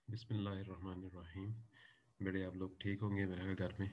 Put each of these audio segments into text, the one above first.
बिस्मिल्लाहिर्रहमानिर्रहीम। बड़े आप लोग ठीक होंगे मेरे घर में।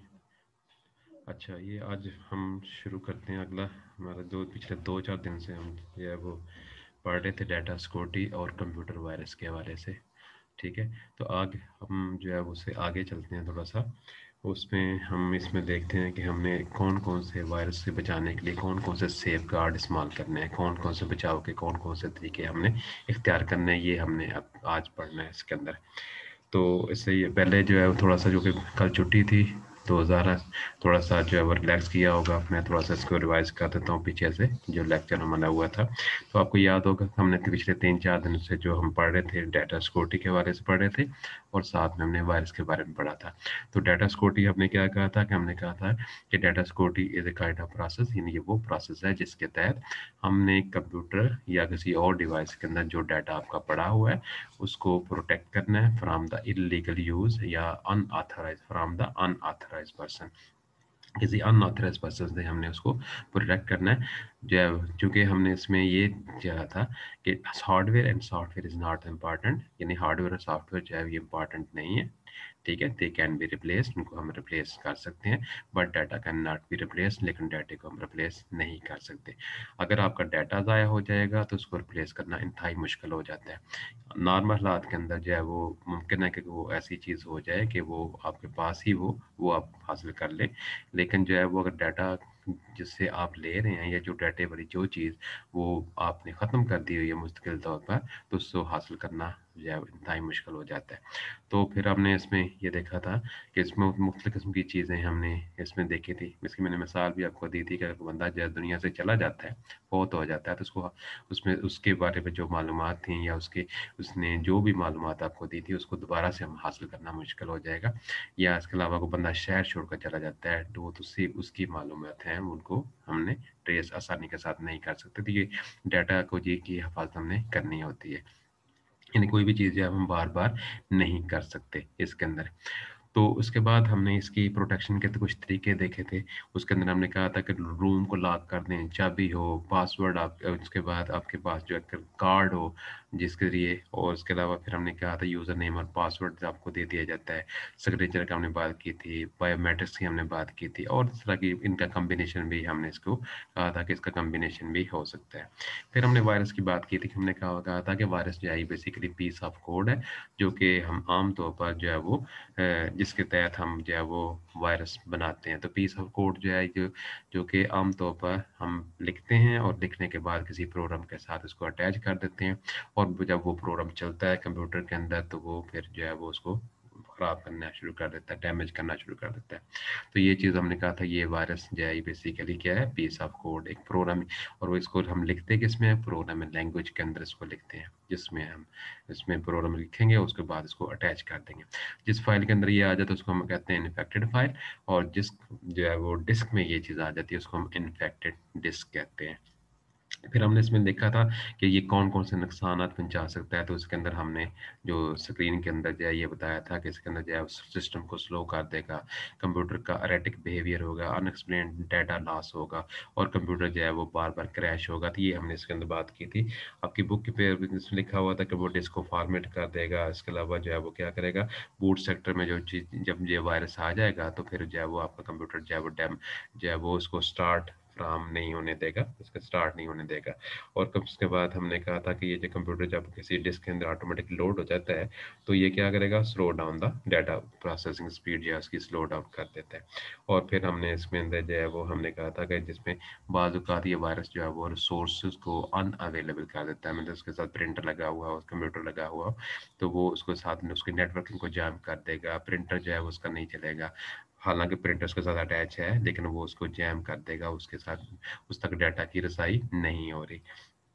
अच्छा, ये आज हम शुरू करते हैं अगला हमारा जो पिछले 2-4 दिन से हम जो है वो पढ़ रहे थे डाटा सिक्योरिटी और कंप्यूटर वायरस के हवाले से। ठीक है, तो आगे हम जो है उससे आगे चलते हैं थोड़ा सा। उसमें हम इसमें देखते हैं कि हमने कौन कौन से वायरस से बचाने के लिए कौन कौन से सेफ गार्ड इस्तेमाल करने हैं, कौन कौन से बचाव के कौन कौन से तरीके हमने इख्तियार करने हैं, ये हमने अब आज पढ़ना है इसके अंदर। तो इससे ये पहले जो है वो थोड़ा सा जो कि कल छुट्टी थी तो ज़रा थोड़ा सा जो है वो रिलैक्स किया होगा। मैं थोड़ा सा इसको रिवाइज कर देता हूँ पीछे से जो लेक्चर हमारा हुआ था। तो आपको याद होगा कि हमने पिछले 3-4 दिन से जो हम पढ़ रहे थे डाटा सिक्योरिटी के बारे से पढ़ रहे थे और साथ में हमने वायरस के बारे में पढ़ा था। तो डाटा सिक्योरिटी हमने क्या कहा था कि हमने कहा था कि data security is a kind of process, यानी ये वो प्रोसेस है जिसके तहत हमने कंप्यूटर या किसी और डिवाइस के अंदर जो डाटा आपका पड़ा हुआ है उसको प्रोटेक्ट करना है फ्रॉम द इलीगल यूज या unauthorise from the unauthorise person. किसी अनऑथराइज पर्सन से हमने उसको प्रोटेक्ट करना है। जो चूंकि हमने इसमें ये किया था कि hardware and software is not important, यानी हार्डवेयर और सॉफ्टवेयर जो है ये इंपॉर्टेंट नहीं है। ठीक है, दे कैन बी रिप्लेस्ड, उनको हम रिप्लेस कर सकते हैं, but data can not be replace, लेकिन डाटे को हम रिप्लेस नहीं कर सकते। अगर आपका डाटा ज़ाया हो जाएगा तो उसको रिप्लेस करना इंतहाई मुश्किल हो जाता है। नॉर्मल हालात के अंदर जो है वो मुमकिन है कि वो ऐसी चीज़ हो जाए कि वो आपके पास ही वो आप हासिल कर लें, लेकिन जो है वो अगर डाटा जिससे आप ले रहे हैं या जो डाटे वाली जो चीज़ वो आपने ख़त्म कर दी हुई है मुस्तकिल तौर पर, तो उसको हासिल करना जो है इंतहाई मुश्किल हो जाता है। तो फिर हमने इसमें ये देखा था कि इसमें मुख्तलिफ़ किस्म की चीज़ें हमने इसमें देखी थी। इसकी मैंने मिसाल भी आपको दी थी कि अगर बंदा जो है दुनिया से चला जाता है, फ़ौत हो जाता है, तो उसको उसमें उसके बारे में जो मालूमात थी या उसने जो भी मालूमात आपको दी थी उसको दोबारा से हम हासिल करना मुश्किल हो जाएगा। या इसके अलावा कोई बंदा शहर छोड़कर चला जाता है तो वो तो उससे उसकी मालूमात हैं उनको हमने ट्रेस आसानी के साथ नहीं कर सकते। तो ये डाटा को जी की हिफाज़त हमने करनी होती है, यानी कोई भी चीज़ जो है हम बार-बार नहीं कर सकते इसके अंदर। तो उसके बाद हमने इसकी प्रोटेक्शन के तो कुछ तरीके देखे थे। उसके अंदर हमने कहा था कि रूम को लॉक कर दें, चाबी हो, पासवर्ड आप उसके बाद आपके पास जो है कार्ड हो जिसके ज़रिए, और उसके अलावा फिर हमने कहा था यूज़र नेम और पासवर्ड आपको दे दिया जाता है। सिग्नेचर का हमने बात की थी, बायोमेट्रिक्स की हमने बात की थी और इस तरह की इनका कॉम्बिनेशन भी हमने इसको कहा था कि इसका कॉम्बिनेशन भी हो सकता है। फिर हमने वायरस की बात की थी कि हमने कहा था कि वायरस जो है ये बेसिकली पीस ऑफ कोड है जो कि हम आम तौर पर जो है वो जिसके तहत हम जो है वो वायरस बनाते हैं। तो पीस ऑफ कोड जो है जो कि आम तौर पर हम लिखते हैं और लिखने के बाद किसी प्रोग्राम के साथ उसको अटैच कर देते हैं, और जब वो प्रोग्राम चलता है कंप्यूटर के अंदर तो वो फिर जो है वो उसको ख़राब करना शुरू कर देता है, डैमेज करना शुरू कर देता है। तो ये चीज़ हमने कहा था ये वायरस जो है बेसिकली क्या है, पीस ऑफ कोड, एक प्रोग्राम। और वो इसको हम लिखते किसमें है, प्रोग्रामिंग लैंग्वेज के अंदर इसको लिखते हैं, जिसमें हम इसमें प्रोग्राम लिखेंगे उसके बाद इसको अटैच कर देंगे। जिस फाइल के अंदर ये आ जाता है उसको हम कहते हैं इन्फेक्टेड फाइल, और जिस जो है वो डिस्क में ये चीज़ आ जाती है उसको हम इन्फेक्टेड डिस्क कहते हैं। फिर हमने इसमें देखा था कि ये कौन-कौन से नुकसानात पहुँचा सकता है, तो उसके अंदर हमने जो स्क्रीन के अंदर जो है ये बताया था कि इसके अंदर जो है सिस्टम को स्लो कर देगा, कंप्यूटर का एरेटिक बिहेवियर होगा, अनएक्सप्लेन्ड डाटा लॉस होगा और कंप्यूटर जो है वो बार-बार क्रैश होगा। तो ये हमने इसके अंदर बात की थी। आपकी बुक पे इसमें लिखा हुआ था कि वो डिस्क को फॉर्मेट कर देगा, इसके अलावा जो है वो क्या करेगा, बूट सेक्टर में जो चीज़ जब ये वायरस आ जाएगा तो फिर जो है वो आपका कंप्यूटर जो है वो जो है वो उसको स्टार्ट फ्राहम नहीं होने देगा, इसका स्टार्ट नहीं होने देगा। और कब उसके बाद हमने कहा था कि ये जो कंप्यूटर जब किसी डिस्क के अंदर ऑटोमेटिकली लोड हो जाता है तो ये क्या करेगा, slow down the data processing speed जो है उसकी स्लो डाउन कर देता है। और फिर हमने इसमें अंदर जो है वो हमने कहा था कि जिसमें बाज़ औक़ात ये वायरस जो है वो रिसोर्सेज़ को अनअवेलेबल कर देता है, मतलब उसके साथ प्रिंटर लगा हुआ हो, कंप्यूटर लगा हुआ हो, तो वो उसको साथ में उसकी नेटवर्किंग को जाम कर देगा, प्रिंटर जो है वो उसका नहीं चलेगा। हालाँकि प्रिंटर उसके साथ अटैच है, लेकिन वो उसको जैम कर देगा, उसके साथ उस तक डाटा की रसाई नहीं हो रही।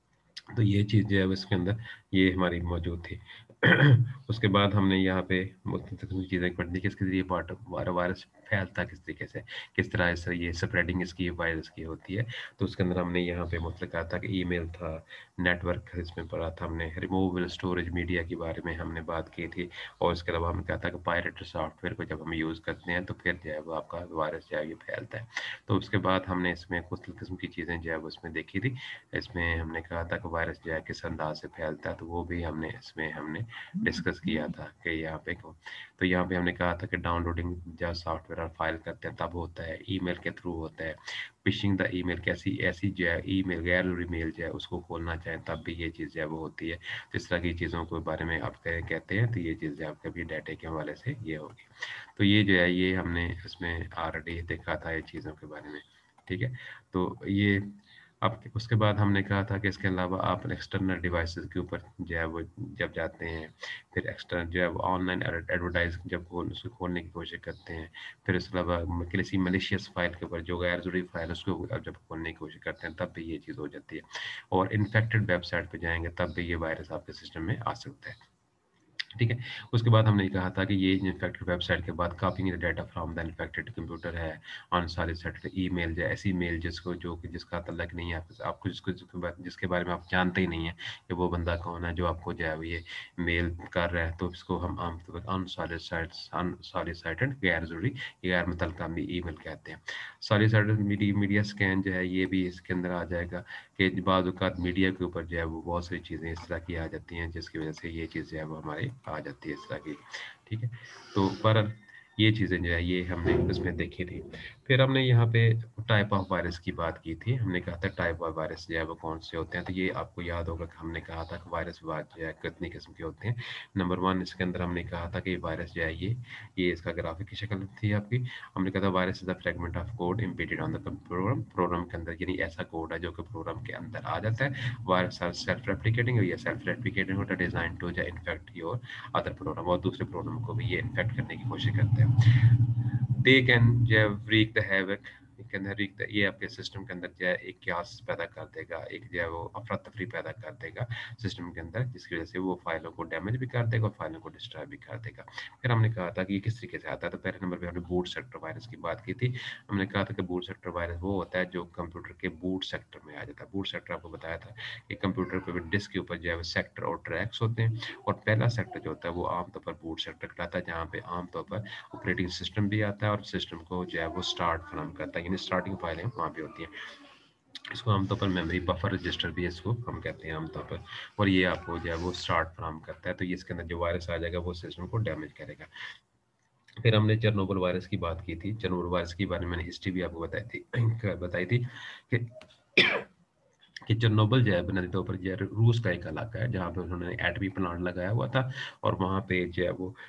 तो ये चीज़ जो है उसके अंदर ये हमारी मौजूद थी। उसके बाद हमने यहाँ पे मुख्तलिफ़ किस्म की चीज़ें पढ़ ली कि इसके ज़रिए वायरस फैलता किस तरीके से, किस तरह से ये स्प्रेडिंग इसकी वायरस की होती है। तो उसके अंदर हमने यहाँ पे मुतलक कहा था कि ईमेल था, नेटवर्क इसमें पढ़ा था हमने, रिमूवेबल स्टोरेज मीडिया के बारे में हमने बात की थी, और इसके अलावा हमने कहा था कि पायरेटेड सॉफ्टवेयर को जब हम यूज़ करते हैं तो फिर जो है वो आपका वायरस जो है ये फैलता है। तो उसके बाद हमने इसमें मुख्तलिफ़ किस्म की चीज़ें जो है वो इसमें देखी थी। इसमें हमने कहा था कि वायरस जो है किस अंदाज से फैलता है, तो वो भी हमने डिस्कस किया था कि यहाँ पे तो यहाँ पे हमने कहा था कि डाउनलोडिंग जब सॉफ्टवेयर और फाइल करते हैं तब होता है, ईमेल के थ्रू होता है, फिशिंग द ईमेल कैसी ऐसी जो है ईमेल गैर जरूरी मेल जो है उसको खोलना चाहें तब भी ये चीज़ जो है वो होती है। तो इस तरह की चीज़ों के बारे में आप कहते हैं तो ये चीज़ आपके भी डाटा के हवाले से ये होगी। तो ये जो है ये हमने इसमें ऑलरेडी देखा था ये चीज़ों के बारे में, ठीक है। तो ये अब उसके बाद हमने कहा था कि इसके अलावा आप एक्सटर्नल डिवाइसेस के ऊपर जो है वो जब जाते हैं, फिर एक्सटर्नल जो है वो ऑनलाइन एडवर्टाइज जब उसको खोलने की कोशिश करते हैं, फिर उसके अलावा किसी मलिशियस फाइल के ऊपर जो गैर जरूरी फाइल उसको जब खोलने की कोशिश करते हैं तब भी ये चीज़ हो जाती है, और इन्फेक्टेड वेबसाइट पे जाएंगे तब भी ये वायरस आपके सिस्टम में आ सकता है, ठीक है। उसके बाद हमने कहा था कि ये इन्फेक्टेड वेबसाइट के बाद copying the data from the infected computer है ऑन सॉलिसिटेड ईमेल या ऐसी मेल जिसको जो कि जिसका तल्लक नहीं है आपको जिसके बारे में आप जानते ही नहीं है कि वो बंदा कौन है जो आपको जो है ये मेल कर रहा है, तो इसको हम आमतौर पर अनसॉलिसिटेड गैर जरूरी गैर मुतल्लका ईमेल कहते हैं। सॉलिसिटेड मीडिया स्कैन जो है ये भी इसके अंदर आ जाएगा कि बाज़ औक़ात मीडिया के ऊपर जो है वो बहुत सारी चीज़ें इस तरह की आ जाती हैं जिसकी वजह से ये चीज़ जो है वो हमारे आ जाती है इस तरह की, ठीक है। तो पर ये चीज़ें जो है ये हमने इसमें देखी थी। फिर हमने यहाँ पे टाइप ऑफ वायरस की बात की थी। हमने कहा था टाइप ऑफ वायरस जो है वो कौन से होते हैं, तो ये आपको याद होगा कि हमने कहा था कि वायरस जो है कितनी किस्म के होते हैं। नंबर 1 इसके अंदर हमने कहा था कि वायरस जो है ये इसका ग्राफिक की शक्ल थी आपकी। हमने कहा था virus is the fragment of code embedded on the program, program के अंदर यानी ऐसा कोड है जो कि प्रोग्राम के अंदर आ जाता है। वायरस आर सेल्फ रेप्लिकेटिंग, या सेल्फ रेप्लिकेटिंग होता है डिजाइन टू जो इन्फेक्ट योर अदर प्रोग्राम, और दूसरे प्रोग्राम को भी ये इन्फेक्ट करने की कोशिश करते हैं। दे कैन जो है wreak the havoc, के अंदर ये आपके सिस्टम के अंदर जो है एक क्यास पैदा कर देगा, एक जो है वो अफरा तफरी पैदा कर देगा सिस्टम के अंदर, जिसकी वजह से वो फाइलों को डैमेज भी कर देगा और फाइलों को डिस्ट्रॉय भी कर देगा। फिर हमने कहा था कि ये किस तरीके से आता है, तो पहले नंबर पे हमने बूट सेक्टर वायरस की बात की थी। हमने कहा था कि बूट सेक्टर वायरस वो होता है जो कंप्यूटर के बूट सेक्टर में आ जाता है। बूट सेक्टर आपको बताया था कि कंप्यूटर पे डिस्क के ऊपर जो है वो सेक्टर और ट्रैक्स होते हैं, और पहला सेक्टर जो होता है वो आमतौर पर बूट सेक्टर कहलाता है, जहाँ पे आमतौर पर ऑपरेटिंग सिस्टम भी आता है और सिस्टम को जो है वो स्टार्ट फराहम करता है, यानी स्टार्टिंग फाइलें वहाँ पे होती हैं। इसको आमतौर पर मेमोरी बफर रजिस्टर भी इसको हम कहते हैं आमतौर पर, और ये आपको जो है वो स्टार्ट फराहम करता है, तो ये इसके अंदर जो वायरस आ जाएगा वो सिस्टम को डैमेज करेगा। फिर हमने चेरनोबिल वायरस की बात की थी। चेरनोबिल वायरस के बारे में मैंने हिस्ट्री भी आपको बताई थी कि चेरनोबिल जो है बुनियादी तौर पर जो है रूस का एक इलाका है जहाँ पे उन्होंने एटमी प्लांट लगाया हुआ था, और वहाँ पे जो है वो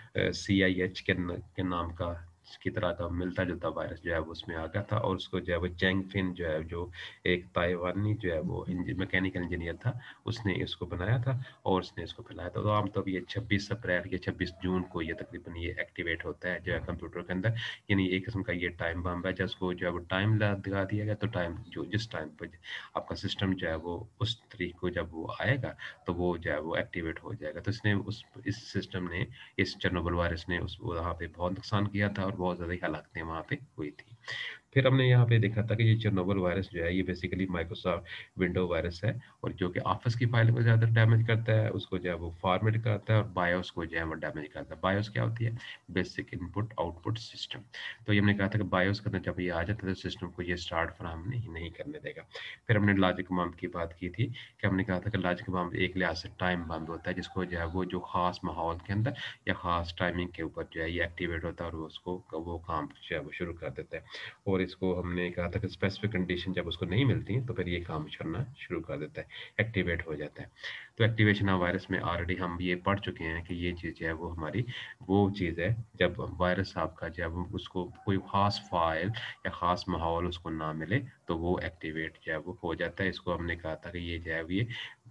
CIH के नाम का की तरह का मिलता जुलता वायरस जो है वो उसमें आ गया था, और उसको जो है वो चैंगफिन जो है जो एक ताइवानी जो है वो मैकेनिकल इंजीनियर था, उसने इसको बनाया था और उसने इसको फैलाया था। तो आमतौर पर ये 26 अप्रैल या 26 जून को ये तकरीबन ये एक्टिवेट होता है जो है कंप्यूटर के अंदर, यानी एक किस्म का ये टाइम बम है, जिसको जो है वो टाइम लगा दिया गया, तो टाइम जो जिस टाइम पर आपका सिस्टम जो है वो उस तरीके को जब वो आएगा तो वो जो है वो एक्टिवेट हो जाएगा। तो इसने उस इस सिस्टम ने इस चेरनोबिल वायरस ने उस वहाँ पे बहुत नुकसान किया था और बहुत ज़्यादा हलाकतें वहाँ पे हुई थी। फिर हमने यहाँ पे देखा था कि ये चेरनोबिल वायरस जो है ये बेसिकली माइक्रोसॉफ्ट विंडो वायरस है, और जो कि ऑफिस की फाइल को ज़्यादा डैमेज करता है, उसको जो है वो फॉर्मेट करता है, और बायोस को जो है वो डैमेज करता है। बायोस क्या होती है? Basic input output system. तो ये हमने कहा था कि बायोस के अंदर जब ये आ जाता है तो सिस्टम को ये स्टार्ट फराहम नहीं करने देगा। फिर हमने लॉजिक बम की बात की थी कि हमने कहा था कि लॉजिक बम एक लिहाज से टाइम बम होता है, जिसको जो है वो जो खास माहौल के अंदर या खास टाइमिंग के ऊपर जो है ये एक्टिवेट होता है, और उसको वो काम जो है वो शुरू कर देता है। और इसको हमने कहा था कि स्पेसिफिक कंडीशन जब उसको नहीं मिलती है तो फिर ये काम करना शुरू कर देता है, एक्टिवेट हो जाता है। तो एक्टिवेशन ऑफ वायरस में ऑलरेडी हम ये पढ़ चुके हैं कि ये चीज़ है वो हमारी वो चीज़ है जब वायरस आपका जब उसको कोई ख़ास फाइल या ख़ास माहौल उसको ना मिले तो वो एक्टिवेट जो है वो हो जाता है। इसको हमने कहा था कि ये जो है ये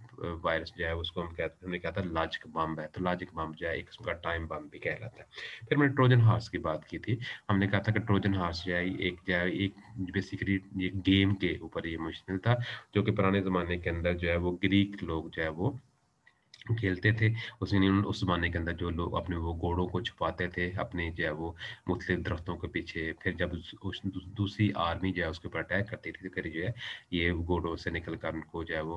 वायरस जो है उसको हमने कहा था लॉजिक बम है, तो लॉजिक बम जो है एक किस्म का टाइम बम भी कहलाता है। फिर मैंने ट्रोजन हॉर्स की बात की थी। हमने कहा था कि ट्रोजन हॉर्स जो है एक बेसिकली ये गेम के ऊपर ये मुश्तमिल था, जो कि पुराने ज़माने के अंदर जो है वो ग्रीक लोग जो है वो खेलते थे। उस ज़माने के अंदर जो लोग अपने वो घोड़ों को छुपाते थे अपने जो है वो मुख्तलिफ दरख्तों के पीछे, फिर जब दूसरी आर्मी जो है उसके ऊपर अटैक करती थी तो फिर जो है ये घोड़ों से निकल कर उनको जो है वो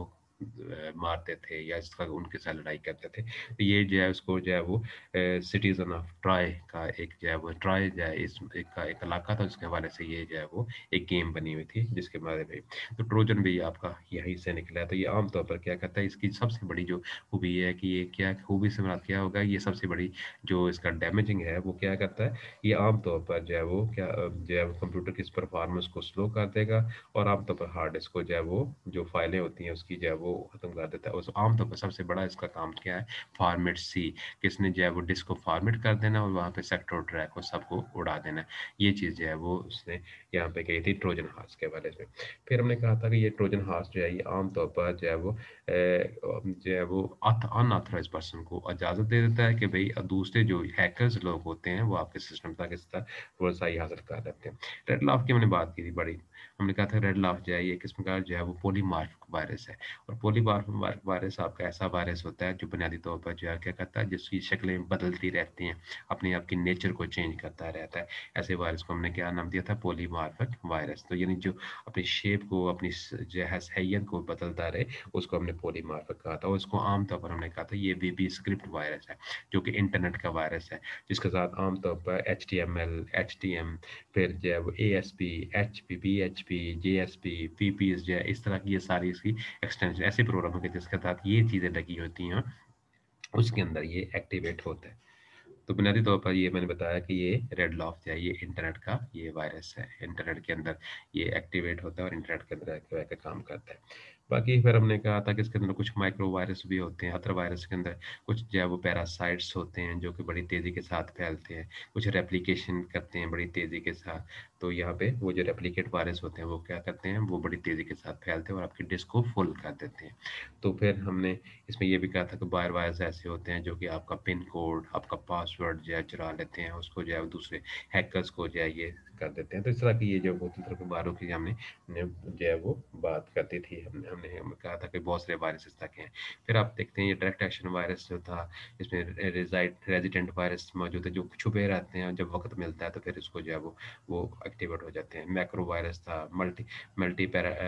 मारते थे या इस तरह उनके साथ लड़ाई करते थे। तो ये जो है उसको जो है वो सिटीजन ऑफ ट्राय का एक जो है वो ट्राय जो है इस एक इलाका था, उसके हवाले से ये जो है वो एक गेम बनी हुई थी जिसके बारे में। तो ट्रोजन भी आपका यहीं से निकला है। तो ये आमतौर पर क्या करता है, इसकी सबसे बड़ी जो खूबी है कि ये क्या खूबी से मुराद क्या होगा, ये सबसे बड़ी जो इसका डैमेजिंग है वो क्या करता है, ये आमतौर पर जो है वो क्या जो है वो कंप्यूटर की इस परफॉर्मेंस को स्लो कर देगा और आमतौर पर हार्ड डिस्क को जो है वो जो फाइलें होती हैं उसकी जो है वो खत्म कर देता है। उस आमतौर पर सबसे बड़ा इसका काम क्या है, फॉर्मेट सी, किसने जो है वो डिस्क को फॉर्मेट कर देना और वहाँ पे सेक्टर और ट्रैक को सबको उड़ा देना। ये चीज़ जो है वो उसने यहाँ पे कही थी ट्रोजन हॉर्स के बारे में। फिर हमने कहा था कि ये ट्रोजन हॉर्स जो है ये आमतौर पर जो है वो जो है वो अनऑथराइज पर्सन को इजाज़त दे देता है कि भाई दूसरे जो हैकर्स लोग होते हैं वो आपके सिस्टम तक इस तरह रसाई हासिल कर लेते हैं। रेड लॉफ की हमने बात की थी बड़ी, हमने कहा था रेड लॉफ जो है ये किस्म का जो है वो पॉलीमार्फ वायरस है। और पॉलीमार्फ वायरस आपका ऐसा वायरस होता है जो बुनियादी तौर पर जो है क्या करता है, जिसकी शक्लें बदलती रहती हैं, अपने आप की नेचर को चेंज करता रहता है। ऐसे वायरस को हमने क्या नाम दिया था, पॉलीमार्फिक वायरस। तो यानी जो अपनी शेप को अपनी जो है हैसियत को बदलता रहे उसको हमने पॉलीमार्फिक कहा था। और उसको आमतौर पर हमने कहा था ये वीबी स्क्रिप्ट वायरस है जो कि इंटरनेट का वायरस है, जिसके साथ आमतौर पर HTML HTM फिर जो है वो ASP HP PHP JSP PPs जो है इस तरह की ये सारी इसकी एक्सटेंशन ऐसे प्रोग्राम के जिसके साथ ये चीज़ें लगी होती हैं उसके अंदर ये एक्टिवेट होता है। तो बुनियादी तौर पर ये मैंने बताया कि ये रेड लॉफ जो है ये इंटरनेट का ये वायरस है, इंटरनेट के अंदर ये एक्टिवेट होता है और इंटरनेट के अंदर आके काम करता है। बाकी फिर हमने कहा था कि इसके अंदर कुछ माइक्रो वायरस भी होते हैं, अदर वायरस के अंदर कुछ जो है वो पैरासाइट्स होते हैं जो कि बड़ी तेज़ी के साथ फैलते हैं, कुछ रेप्लिकेशन करते हैं बड़ी तेज़ी के साथ। तो यहाँ पे वो जो रेप्लिकेट वायरस होते हैं वो क्या करते हैं, वो बड़ी तेज़ी के साथ फैलते हैं और आपकी डिस्क को फुल कर देते हैं। तो फिर हमने इसमें ये भी कहा था कि बायर वायर्स ऐसे होते हैं जो कि आपका पिन कोड, आपका पासवर्ड जो है चुरा लेते हैं, उसको जो है दूसरे हैकर्स को जो है ये कर देते हैं। तो इस तरह की ये जो बहुत तरह के वायरों की हमने जो है वो बात करती थी, हमने हमने हम कहा था कि बहुत सारे वायरस इस तरह के हैं। फिर आप देखते हैं ये डायरेक्ट एक्शन वायरस जो था, इसमें रेजिडेंट वायरस मौजूद है जो छुपे रहते हैं, जब वक्त मिलता है तो फिर इसको जो है वो एक्टिवेट हो जाते हैं। मैक्रो वायरस था, मल्टी मल्टी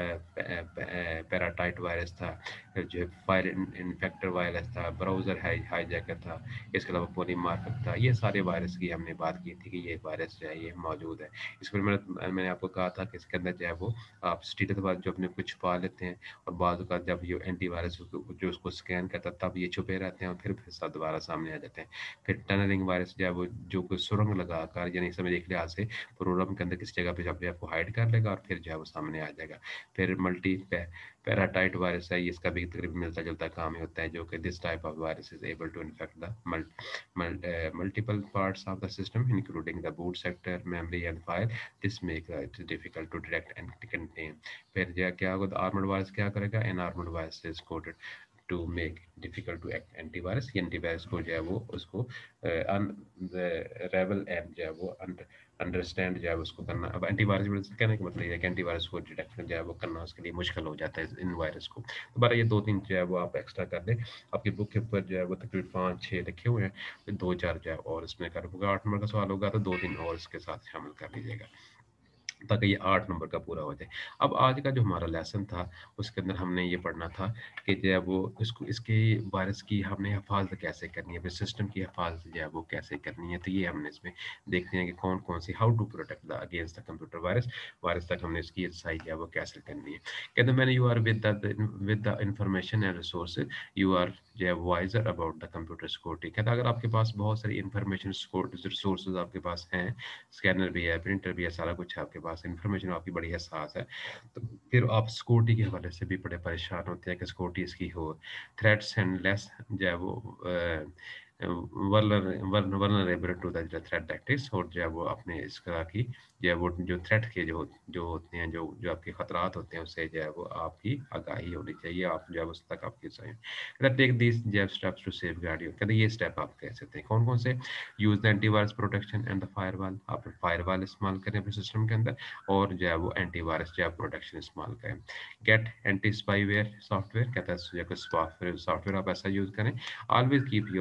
पैराटाइट वायरस था, जो है फायर इन्फेक्टर वायरस था, ब्राउज़र हाईजैकर था, इसके अलावा पॉलीमार्फिक था। ये सारे वायरस की हमने बात की थी कि ये वायरस जो है ये मौजूद है। इसमें मैंने आपको कहा था कि इसके अंदर जो है वो आप स्टेटस वाले जो अपने को छुपा लेते हैं और बाद का जब ये एंटीवायरस जो उसको स्कैन करता है तब ये छुपे रहते हैं और फिर सब दोबारा सामने आ जाते हैं। फिर टनलिंग वायरस जो है वो जो कोई सुरंग लगाकर यानी समय एक लिहाज से प्रोग्राम के अंदर किसी जगह पे अपने आप को हाइड कर लेगा और फिर जो है वो सामने आ जाएगा। फिर मल्टी पैराटाइट वायरस है, इसका भी तकरीबन मिलता-जुलता काम ही होता है जो कि this type of virus is able to infect the multiple parts of the system including the boot sector, memory and file. This make it difficult to detect and contain. फिर जो क्या होगा, आर्मर्ड वायरस क्या करेगा, unarmoured virus is coded to make difficult to act antivirus. ये antivirus को जो है वो उसको रेबल एंड जो है वो अंडरस्टैंड जो है उसको करना। अब एंटीवायरस कहने का मतलब ये है कि एंटीवायरस को डिटेक्ट जो है वो करना उसके लिए मुश्किल हो जाता है इन वायरस को। दोबारा ये 2-3 जो है वो आप एक्स्ट्रा कर लें। आपकी बुक के ऊपर जो है वो तकरीबन 5-6 लिखे हुए हैं, फिर 2-4 जो है और इसमें कर होगा। 8 नंबर का सवाल होगा तो 2-3 और इसके साथ शामिल कर लीजिएगा ताकि ये 8 नंबर का पूरा हो जाए। अब आज का जो हमारा लेसन था, उसके अंदर हमने ये पढ़ना था कि जो है वो इसको इसके वायरस की हमने हिफ़ाज़त कैसे करनी है, अपने सिस्टम की हिफ़ाज़त जो है वो कैसे करनी है। तो ये हमने इसमें देखते हैं कि कौन-कौन सी how to protect the against the computer virus. Virus तक हमने इसकी सही जो है वो कैसे करनी है। कहते हैं when you are with the information and resources, you are जो है wiser about the computer security. कहता है अगर आपके पास बहुत सारी इन्फॉर्मेशन रिसोर्सेज़ आपके पास हैं, स्कैनर भी है, प्रिंटर भी है, सारा कुछ है आपके पास, इन्फॉर्मेशन आपकी बड़ी हसास है, तो फिर आप सिक्योरिटी के हवाले से भी बड़े परेशान होते हैं कि सिक्योरिटी इसकी हो। थ्रेट्स एंड लेस जो है वो vulnerable to the threat tactics, और जो है वो अपने इस तरह की जो है वो जो थ्रेट के जो होते हैं, जो आपके खतरात होते हैं उससे जो है वो आपकी आगाही होनी चाहिए, आप जो है उस तक आपकी चाहिए। टेक दिस जो स्टेप्स टू सेफगार्ड यू। कहते हैं ये स्टेप आप कह सकते हैं कौन कौन से। Use the antivirus protection and the firewall, आप फायरवॉल इस्तेमाल करें अपने सिस्टम के अंदर और जो है वो एंटीवायरस जो है प्रोटेक्शन इस्तेमाल करें। गेट एंटी स्पाईवेयर सॉफ्टवेयर, कहता है जो सॉफ्टवेयर आप ऐसा यूज़ करें। Always keep your antivirus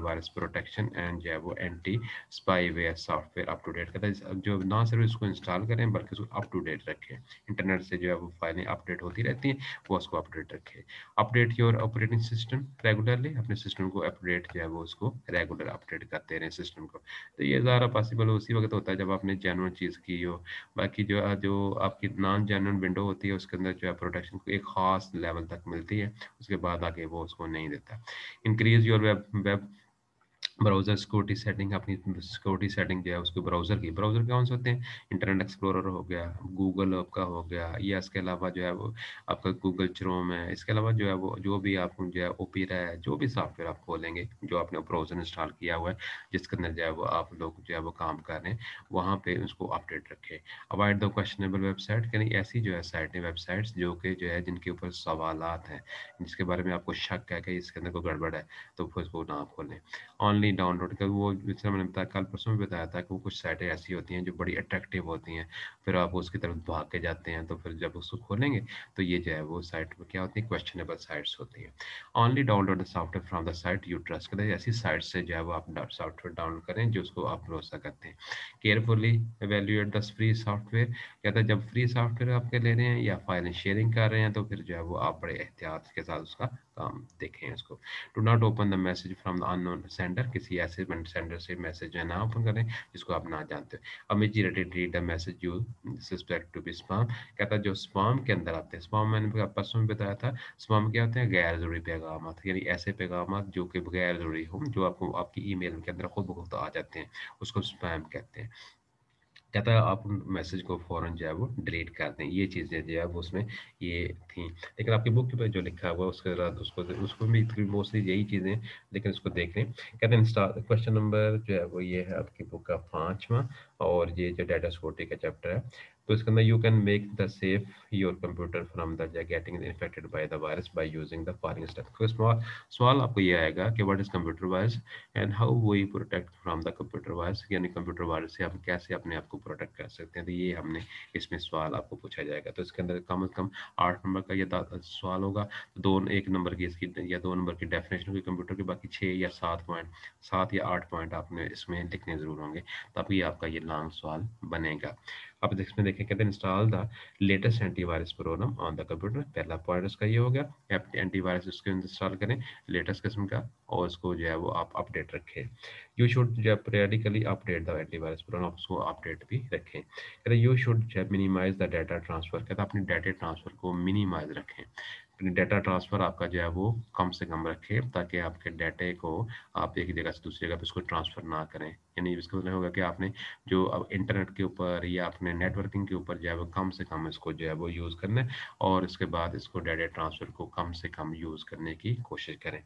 antivirus protection and जो है वो anti spyware software up to date. कहता है जो ना सिर्फ इसको इंस्टॉल करें बल्कि उसको अप टू डेट रखें। इंटरनेट से जो है वो फाइलें अपडेट होती रहती हैं, वो उसको अपडेट रखें। Update your operating system regularly, अपने सिस्टम को अपडेट जो है वो उसको रेगुलर अपडेट करते रहें सिस्टम को। तो ये ज़्यादा पॉसिबल उसी वक्त होता है जब आपने जेन्युइन चीज़ की हो। बाकी जो आपकी नॉन जेन्युइन विंडो होती है उसके अंदर जो है प्रोटेक्शन को एक ख़ास लेवल तक मिलती है, उसके बाद आगे वो उसको नहीं देता। Increase your web web browser security setting, अपनी सिक्योरिटी सेटिंग जो है उसको ब्राउज़र कौन से होते हैं? इंटरनेट एक्सप्लोरर हो गया, गूगल आपका हो गया, या इसके अलावा जो है वो आपका गूगल क्रोम है। इसके अलावा जो है वो जो भी आप जो है ओपेरा है, जो भी सॉफ्टवेयर आप खोलेंगे, जो आपने ब्राउज़र इंस्टॉल किया हुआ है, जिसके अंदर जो है वो आप लोग जो है वो काम कर रहे हैं, वहाँ पे उसको अपडेट रखें। अवॉइड द क्वेश्चनेबल वेबसाइट, यानी ऐसी जो है साइटें, वेबसाइट्स जो कि जो है जिनके ऊपर सवालात हैं, जिसके बारे में आपको शक है कि इसके अंदर कोई गड़बड़ है, तो फिर उसको ना खोलें। ऑनली डाउनलोड कर वो, जैसे मैंने बताया कल परसों भी बताया था कि वो कुछ साइटें ऐसी होती हैं जो बड़ी अट्रैक्टिव होती हैं, फिर आप उसकी तरफ भाग के जाते हैं, तो फिर जब उसको खोलेंगे तो ये जो है वो साइट में क्या होती है, क्वेश्चनेबल साइट्स होती हैं। Only download the software from the site you trust, कहते हैं ऐसी साइट से जो है वो आप सॉफ्टवेयर डाउनलोड करें जो उसको आप भरोसा करते हैं। Carefully evaluate the free software, कहता है जब फ्री सॉफ्टवेयर आपके ले रहे हैं या फाइलें शेयरिंग कर रहे हैं तो फिर जो है वो आप बड़े एहतियात के साथ उसका काम देखें उसको। Do not open the message from the unknown sender, किसी ऐसे सेंडर से मैसेज ना ओपन करें जिसको आप ना जानते हो। Immediately delete the message you suspect to be spam, कहता है जो स्पैम के अंदर आते हैं, स्पैम मैंने परसों में बताया था, स्पैम क्या होते हैं, गैर जरूरी पैगाम, यानी ऐसे पैगाम जो कि गैर जरूरी हो, जो आपको आपकी ईमेल के अंदर खुद ब खुद आ जाते हैं, उसको स्पैम कहते हैं। कहता है आप उन मैसेज को फ़ौरन जो है वो डिलीट कर दें। ये चीज़ें जो है वो उसमें ये थी। लेकिन आपकी बुक पे जो लिखा हुआ है उसके बाद उसको भी मोस्टली यही चीज़ें हैं, लेकिन उसको देख लें। कहते हैं क्वेश्चन नंबर जो है वो ये है आपकी बुक का 5वां, और ये जो डाटा सिक्योरिटी का चैप्टर है, तो इसके अंदर you can make the safe your computer from the getting infected by the virus by using the following step. तो सवाल आपको ये आएगा कि what is computer virus and how we protect from the computer virus, यानी computer virus से हम कैसे अपने आप को प्रोटेक्ट कर सकते हैं। तो ये हमने इसमें सवाल आपको पूछा जाएगा। तो इसके अंदर कम से कम 8 नंबर का ये सवाल होगा। दो 1 नंबर की इसकी या 2 नंबर की डेफिनेशन होगी कंप्यूटर की, बाकी 6 या 7 पॉइंट, 7 या 8 पॉइंट आपने इसमें लिखने ज़रूर होंगे, तभी आपका ये लॉन्ग सवाल बनेगा। अब इसमें देखें, कहते हैं install the latest antivirus program on the computer. पहला पॉइंट इसका ये हो गया, एंटीवायरस उसको इंस्टॉल करें लेटेस्ट किस्म का, और उसको जो है वो आप अपडेट रखें। यू शुड जो periodically update the antivirus program, उसको अपडेट भी रखें। कहते हैं you should minimise the data transfer, कहते हैं अपनी डाटा ट्रांसफर को मिनिमाइज रखें। डाटा ट्रांसफ़र आपका जो है वो कम से कम रखें, ताकि आपके डाटे को आप एक जगह से दूसरी जगह पे उसको ट्रांसफ़र ना करें। यानी इसका मतलब होगा कि आपने जो अब इंटरनेट के ऊपर या अपने नेटवर्किंग के ऊपर जो है वो कम से कम इसको जो है वो यूज़ करना है, और इसके बाद इसको डाटा ट्रांसफ़र को कम से कम यूज़ करने की कोशिश करें।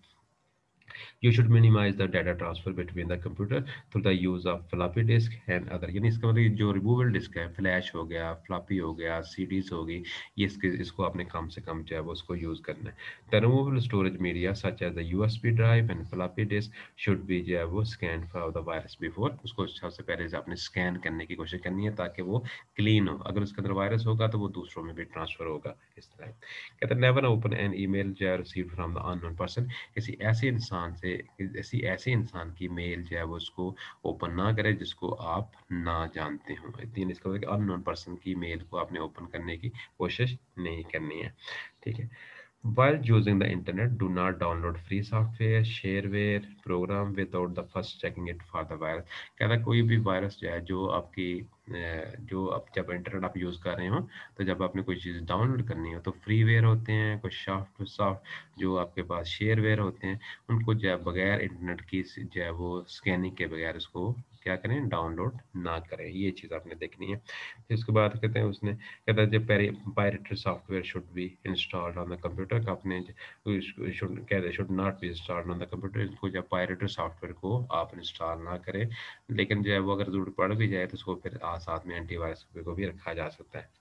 You should minimize the data transfer between the computer through the use of floppy disk and other, यानी इसका मतलब जो रिमूवेबल डिस्क है, फ्लैश हो गया, फ्लॉपी हो गया, सीडीज होगी, ये इसको आपने कम से कम जो है वो उसको यूज़ करना है। The removable storage media such as the USB drive and floppy disk should be जो है वो scan for the virus before, उसको सबसे पहले से आपने स्कैन करने की कोशिश करनी है ताकि वो क्लीन हो। अगर उसके अंदर वायरस होगा तो वो दूसरों में भी ट्रांसफ़र होगा इस तरह। कहते हैं नेवर ओपन एन ईमेल जो है received from the unknown person, किसी ऐसे इंसान से, किसी ऐसे इंसान की मेल जो है वो उसको ओपन ना करें जिसको आप ना जानते हों। तीन, इसका मतलब अननोन पर्सन की मेल को आपने ओपन करने की कोशिश नहीं करनी है, ठीक है। While using the internet, do not download free software, shareware, program without the first checking it for the virus। कहता है कोई भी वायरस जो है जो आपकी जो आप जब इंटरनेट आप यूज़ कर रहे हो, तो जब आपने कोई चीज़ डाउनलोड करनी हो तो फ्रीवेयर होते हैं, कुछ सॉफ्ट जो आपके पास शेयरवेयर होते हैं, उनको जो है बगैर इंटरनेट की जो है वो स्कैनिंग के बगैर उसको क्या करें, डाउनलोड ना करें। ये चीज़ आपने देखनी है। फिर उसके बाद कहते हैं उसने, कहता है जब pirated software should be installed on the computer का अपने शुड, कहते should not be installed on the computer, इसको जब पायरेटेड सॉफ्टवेयर को आप इंस्टॉल ना करें, लेकिन जो है वो अगर ज़रूरत पड़ भी जाए तो उसको फिर साथ में एंटीवायरस को भी रखा जा सकता है।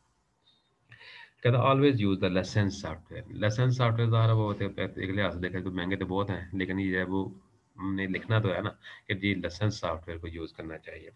कहता always use the licence software. Licence software ज़ाहिर है वो होते हैं, एक लिहाज से देखा तो महंगे तो बहुत हैं, लेकिन ये है वो हमने लिखना तो है ना कि जी लाइसेंस सॉफ्टवेयर को यूज़ करना चाहिए।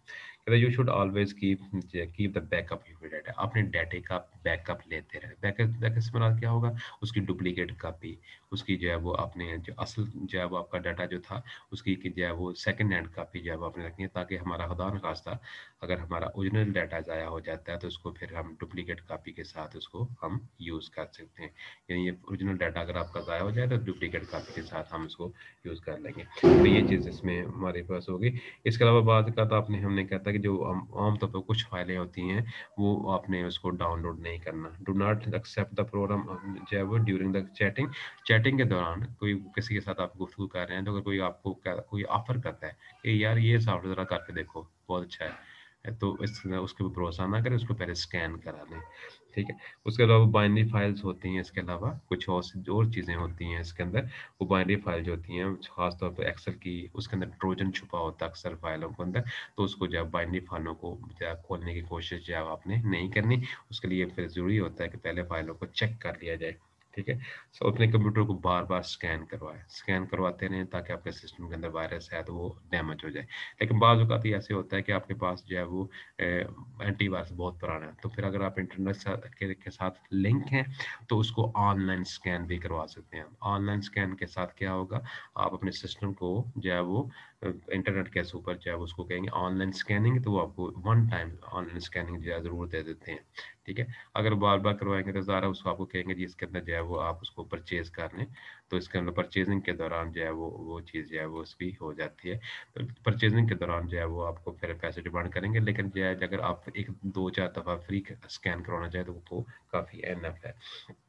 कहता है you should always keep the backup your data, अपने डाटे का बैकअप लेते रहे। बैकअप बैकअप से मरा क्या होगा, उसकी डुप्लीकेट कॉपी, उसकी जो है वो आपने जो असल जो है वो आपका डाटा जो था उसकी की जो है वो सेकंड हैंड कॉपी जो है वो आपने रखनी है, ताकि हमारा खुदा न खास्ता अगर हमारा ओरिजिनल डाटा ज़ाया हो जाता है तो उसको फिर हम डुप्लीकेट कॉपी के साथ उसको हम यूज़ कर सकते हैं। यानी ये ओरिजिनल डाटा अगर आपका ज़ाया हो जाए तो डुप्लीकेट कॉपी के साथ हम इसको यूज़ कर लेंगे। तो ये चीज़ इसमें हमारे पास होगी। इसके अलावा बाद का तो आपने हमने कहा था कि जो आम तौर पर कुछ फाइलें होती हैं वो आपने उसको डाउनलोड नहीं करना। Do not accept the program जो है वो ड्यूरिंग द चैटिंग, चैटिंग के दौरान कोई किसी के साथ आप गुफ्तगू कर रहे हैं तो अगर कोई आपको कोई ऑफर करता है कि यार ये सॉफ्टवेयर ज़रा करके देखो बहुत अच्छा है, तो इस उसके ऊपर भरोसा ना करें, उसको पहले स्कैन करा लें। ठीक है। उसके अलावा बाइनरी फाइल्स होती हैं, इसके अलावा कुछ और चीज़ें होती हैं इसके अंदर। वो बाइनरी फाइल जो होती हैं खास तौर पे एक्सेल की, उसके अंदर ट्रोजन छुपा होता है अक्सर फाइलों के अंदर, तो उसको जो है बाइनरी फाइलों को जो है खोलने की कोशिश जो है आपने नहीं करनी। उसके लिए फिर ज़रूरी होता है कि पहले फाइलों को चेक कर लिया जाए। ठीक है। सो अपने कंप्यूटर को बार-बार स्कैन करवाएँ, स्कैन करवाते रहें ताकि आपके सिस्टम के अंदर वायरस है तो वो डैमेज हो जाए। लेकिन बाज़ औक़ात ये ऐसे होता है कि आपके पास जो है वो एंटीवायरस बहुत पुराना है, तो फिर अगर आप इंटरनेट के साथ लिंक हैं, तो उसको ऑनलाइन स्कैन भी करवा सकते हैं। ऑनलाइन स्कैन के साथ क्या होगा, आप अपने सिस्टम को जो है वो इंटरनेट के ऊपर जो है उसको कहेंगे ऑनलाइन स्कैनिंग, तो वो आपको वन टाइम ऑनलाइन स्कैनिंग जो है ज़रूर दे देते हैं। ठीक है। अगर बार-बार करवाएँगे तो ज़ारा उसको आपको कहेंगे जी इसके अंदर जो है वो आप उसको परचेज़ कर लें, तो इसके अंदर परचेज़िंग के दौरान जो है वो चीज़ जो है वो उसकी हो जाती है। तो परचेज़िंग के दौरान जो है वो आपको फिर पैसे डिमांड करेंगे, लेकिन जो है अगर आप 1, 2, 4 दफ़ा फ्री स्कैन करवाना चाहें तो वो काफ़ी एनफ है।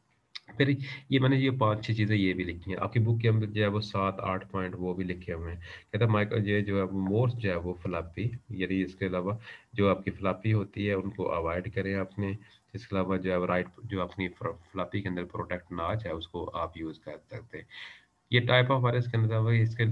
फिर ये मैंने ये 5-6 चीज़ें ये भी लिखी हैं। आपकी बुक के अंदर जो है वो 7-8 पॉइंट वो भी लिखे हुए हैं। कहता है माइकल ये जो है वो मोर जो है वो फ्लॉपी, यानी इसके अलावा जो आपकी फ्लॉपी होती है उनको अवॉइड करें आपने। इसके अलावा जो है वो राइट जो अपनी फ्लॉपी के अंदर प्रोटेक्ट ना जाए उसको आप यूज़ कर सकते हैं। ये टाइप ऑफ वायरस के अंदर वही इसके